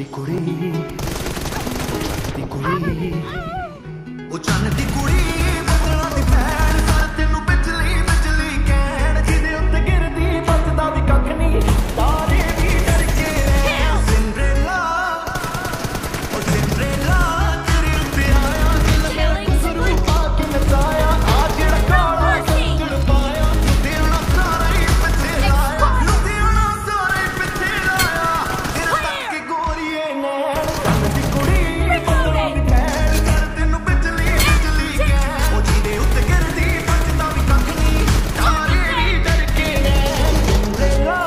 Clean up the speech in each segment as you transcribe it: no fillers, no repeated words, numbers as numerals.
ਕੁੜੀ ਦੀ ਕੁੜੀ ਉਹ ਚੰਨ ਦੀ ਕੁੜੀ ਬੱਦਲਾਂ ਦੀ ਭੈਣ ਸਾਰ ਤੈਨੂੰ ਬਿਜਲੀ ਬਿਜਲੀ ਕਹਿਣ ਜਿਹਦੇ ਉੱਤੇ ਗਿਰਦੀ ਬਚਦਾ ਵੀ ਕੱਖ ਨਹੀਂ ਤਾਰੇ ਵੀ ਡਰ ਕੇ ਸਿੰਡਰੇਲਾ ਉਹ ਸਿੰਡਰੇਲਾ ਤੇਰੇ ਉੱਤੇ ਆਇਆ ਦਿਲ ਜ਼ਰੂਰ ਪਾ ਕੇ ਨਚਾਇਆ ਆ ਜਿਹੜਾ ਕਾਲਾ ਸੰਜੜ ਪਾਇਆ ਲੁਧਿਆਣਾ ਸਾਰਾ ਹੀ ਪਿੱਛੇ ਲਾਇਆ ਲੁਧਿਆਣਾ ਸਾਰਾ ਹੀ ਪਿੱਛੇ ਲਾਇਆ ਤੇਰੇ ਤੱਕ ਕੇ ਗੋਰੀਏ ਨੈਣ ਚੰਨ ਦੀ ਕੁੜੀ ਬੱਦਲਾਂ ਦੀ ਭੈਣ ਸਾਰ ਤੈਨੂੰ ਬਿਜਲੀ ਬਿਜਲੀ ਕਹਿਣ ਉਹ ਜਿਹਦੇ ਉੱਤੇ ਗਿਰਦੀ ਬਚਦਾ ਵੀ ਕੱਖ ਨਹੀਂ ਤਾਰੇ ਵੀ ਡਰ ਕੇ ਸਿੰਡਰੇਲਾ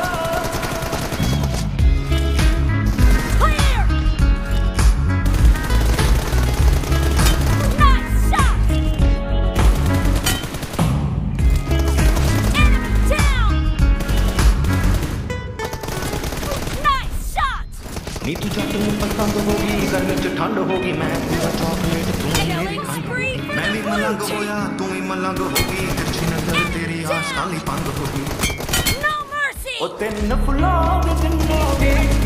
ਨੀ ਤੂੰ ਜੱਟ ਨੂੰ ਪਸੰਦ ਹੋ ਗਈ ਗਰਮੀ ਚ ਠੰਡ ਹੋ ਗਈ ਮੈਂ ਤੇਰਾ ਚਾਕਲੇਟ ਤੂੰ ਮੇਰੀ ਖੰਡ ਮੈਂ ਵੀ ਮਲੰਗ ਹੋਇਆ ਤੂੰ ਵੀ ਮਲੰਗ ਹੋ ਗਈ ਤਿਰਛੀ ਨਜ਼ਰ ਤੇਰੀ ਆਸ਼ਕਾਂ ਲਈ ਭੰਗ ਹੋ ਗਈ ਉਹ ਤਿੰਨ ਫੁੱਲਾਂ ਦੇ ਦਿਨ ਹੋ ਗਏ